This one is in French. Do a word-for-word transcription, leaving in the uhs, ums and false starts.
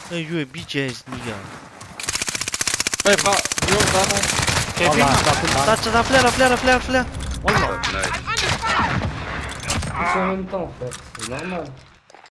ايوه بي جاهز نيجا. ايه بقى اليوم ده كيفين؟ طلع طلع فلير فلير فلير فلير والله. Nice. Isso é mesmo tão fácil, normal.